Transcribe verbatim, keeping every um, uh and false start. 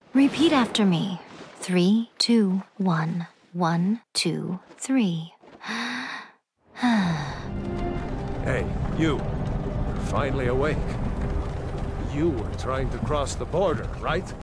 Repeat after me. Three, two, one. One, two, three. Hey, you. You're finally awake. You were trying to cross the border, right?